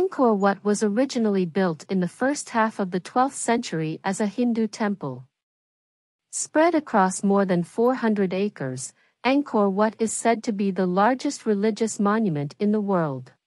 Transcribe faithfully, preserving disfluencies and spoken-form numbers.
Angkor Wat was originally built in the first half of the twelfth century as a Hindu temple. Spread across more than four hundred acres, Angkor Wat is said to be the largest religious monument in the world.